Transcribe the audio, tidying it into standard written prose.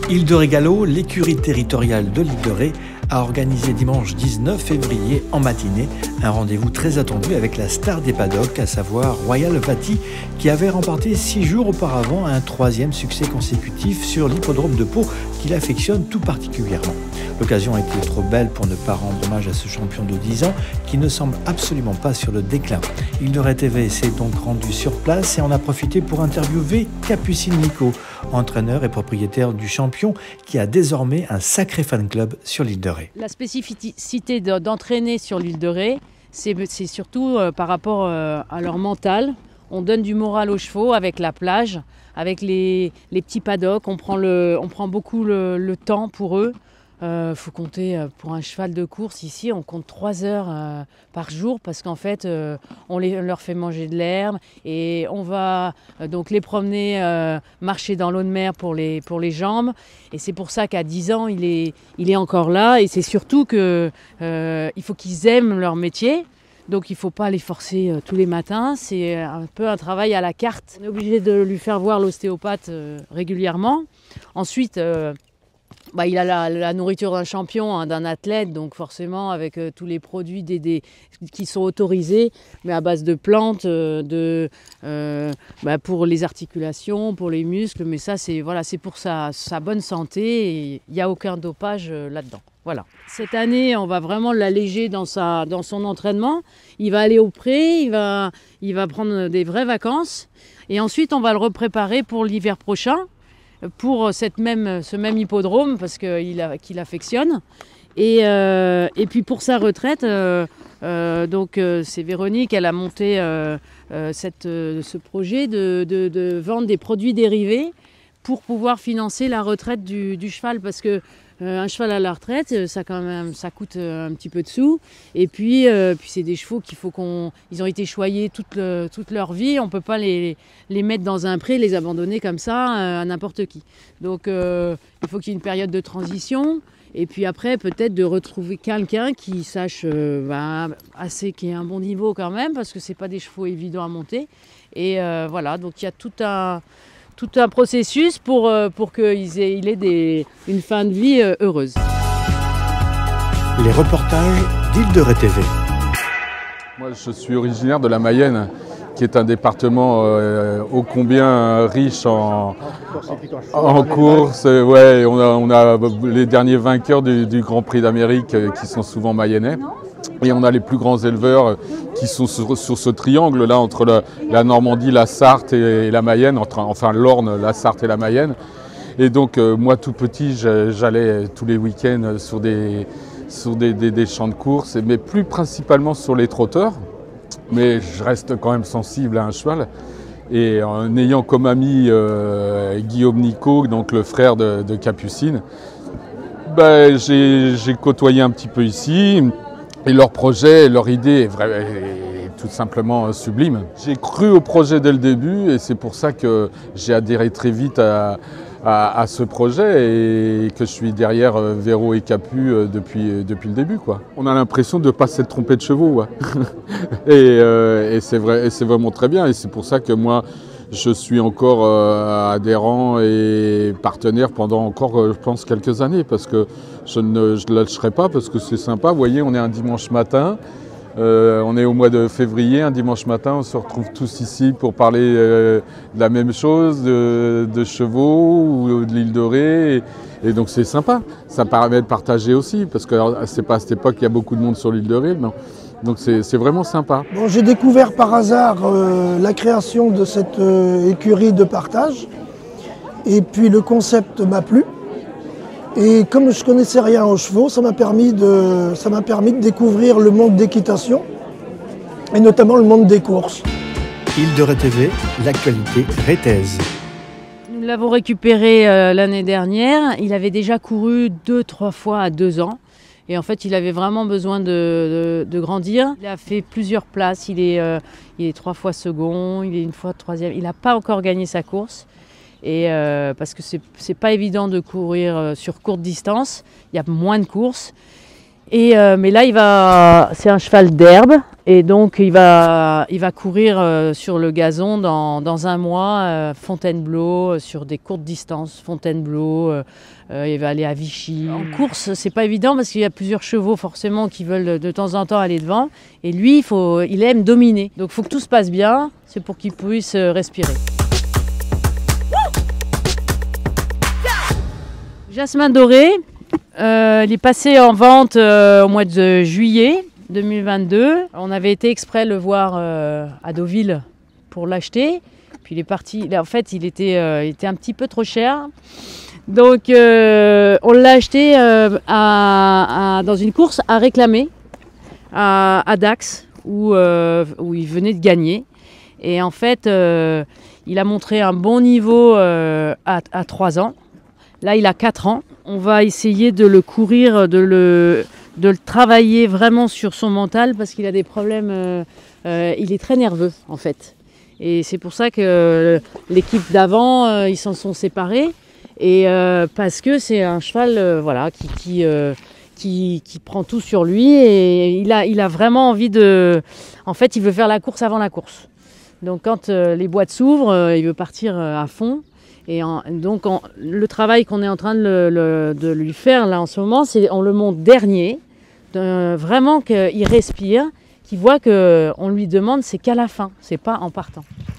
Île de Régalo, l'écurie territoriale de l'île de Ré, a organisé dimanche 19 février en matinée un rendez-vous très attendu avec la star des paddocks, à savoir Royal Vati, qui avait remporté 6 jours auparavant un 3e succès consécutif sur l'hippodrome de Pau qu'il affectionne tout particulièrement. L'occasion a été trop belle pour ne pas rendre hommage à ce champion de 10 ans qui ne semble absolument pas sur le déclin. Île de Ré TV s'est donc rendu sur place et en a profité pour interviewer Capucine Nico, entraîneur et propriétaire du champion qui a désormais un sacré fan club sur l'île de Ré. La spécificité d'entraîner sur l'île de Ré, c'est surtout par rapport à leur mental. On donne du moral aux chevaux avec la plage, avec les petits paddocks. On prend beaucoup le temps pour eux. Faut compter pour un cheval de course ici, on compte 3 heures par jour parce qu'en fait on leur fait manger de l'herbe et on va donc les promener marcher dans l'eau de mer pour les jambes, et c'est pour ça qu'à 10 ans il est encore là, et c'est surtout que il faut qu'ils aiment leur métier. Donc il ne faut pas les forcer tous les matins, c'est un peu un travail à la carte. On est obligé de lui faire voir l'ostéopathe régulièrement. Ensuite, il a la nourriture d'un champion, hein, d'un athlète, donc forcément avec tous les produits qui sont autorisés, mais à base de plantes, pour les articulations, pour les muscles, mais ça c'est pour sa bonne santé, et il n'y a aucun dopage là-dedans. Voilà. Cette année, on va vraiment l'alléger dans son entraînement. Il va aller au pré, il va prendre des vraies vacances, et ensuite on va le repréparer pour l'hiver prochain, pour ce même hippodrome, parce qu'il affectionne. Et puis pour sa retraite, c'est Véronique, elle a monté ce projet de vendre des produits dérivés pour pouvoir financer la retraite du cheval, parce que un cheval à la retraite, ça coûte un petit peu de sous. Et puis c'est des chevaux ils ont été choyés toute leur vie. On ne peut pas les mettre dans un pré, les abandonner comme ça à n'importe qui. Donc il faut qu'il y ait une période de transition. Et puis après, peut-être de retrouver quelqu'un qui sache qui ait un bon niveau quand même, parce que ce n'est pas des chevaux évidents à monter. Et voilà, donc il y a tout un processus pour qu'il ait une fin de vie heureuse. Les reportages d'Île de Ré TV. Moi, je suis originaire de la Mayenne, qui est un département ô combien riche en courses. Ouais, on a les derniers vainqueurs du Grand Prix d'Amérique qui sont souvent mayennais. Et on a les plus grands éleveurs qui sont sur ce triangle-là entre la Normandie, la Sarthe et la Mayenne, enfin l'Orne, la Sarthe et la Mayenne. Et donc moi tout petit, j'allais tous les week-ends sur des champs de course, mais plus principalement sur les trotteurs. Mais je reste quand même sensible à un cheval. Et en ayant comme ami Guillaume Nico, donc le frère de Capucine, j'ai côtoyé un petit peu ici. Et leur projet, leur idée est tout simplement sublime. J'ai cru au projet dès le début, et c'est pour ça que j'ai adhéré très vite à ce projet, et que je suis derrière Véro et Capu depuis le début, quoi. On a l'impression de ne pas s'être trompé de chevaux, ouais. et c'est vrai, et c'est vraiment très bien, et c'est pour ça que moi je suis encore adhérent et partenaire pendant encore, je pense, quelques années, parce que je ne lâcherai pas, parce que c'est sympa. Vous voyez, on est un dimanche matin, on est au mois de février, un dimanche matin, on se retrouve tous ici pour parler de la même chose, de chevaux ou de l'île de Ré. Et donc c'est sympa, ça permet de partager aussi, parce que c'est pas à cette époque qu'il y a beaucoup de monde sur l'île de Ré, mais donc c'est vraiment sympa. Bon, j'ai découvert par hasard la création de cette écurie de partage, et puis le concept m'a plu. Et comme je ne connaissais rien aux chevaux, ça m'a permis de découvrir le monde d'équitation, et notamment le monde des courses. Île de Ré TV, l'actualité rétaise. Nous l'avons récupéré l'année dernière. Il avait déjà couru 2-3 fois à 2 ans. Et en fait, il avait vraiment besoin de grandir. Il a fait plusieurs places. Il est 3 fois second, il est 1 fois 3e. Il n'a pas encore gagné sa course. Et parce que c'est pas évident de courir sur courte distance. Il y a moins de courses. Mais là, c'est un cheval d'herbe. Et donc il va courir sur le gazon dans un mois, Fontainebleau, sur des courtes distances, Fontainebleau, il va aller à Vichy. En course, c'est pas évident parce qu'il y a plusieurs chevaux forcément qui veulent de temps en temps aller devant. Et lui, il aime dominer. Donc il faut que tout se passe bien, c'est pour qu'il puisse respirer. Jasmin doré, il est passé en vente au mois de juillet 2022. On avait été exprès le voir à Deauville pour l'acheter. Puis il est parti. En fait, il était un petit peu trop cher. Donc on l'a acheté dans une course à réclamer à Dax où il venait de gagner. Et en fait, il a montré un bon niveau à 3 ans. Là, il a 4 ans. On va essayer de le courir, de le travailler vraiment sur son mental parce qu'il a des problèmes. Il est très nerveux, en fait. Et c'est pour ça que l'équipe d'avant, ils s'en sont séparés. Et parce que c'est un cheval qui prend tout sur lui. Et il a vraiment envie de... En fait, il veut faire la course avant la course. Donc quand les boîtes s'ouvrent, il veut partir à fond. Et donc le travail qu'on est en train de lui faire là en ce moment, c'est on le monte dernier, vraiment qu'il respire, qu'il voit qu'on lui demande, c'est qu'à la fin, c'est pas en partant.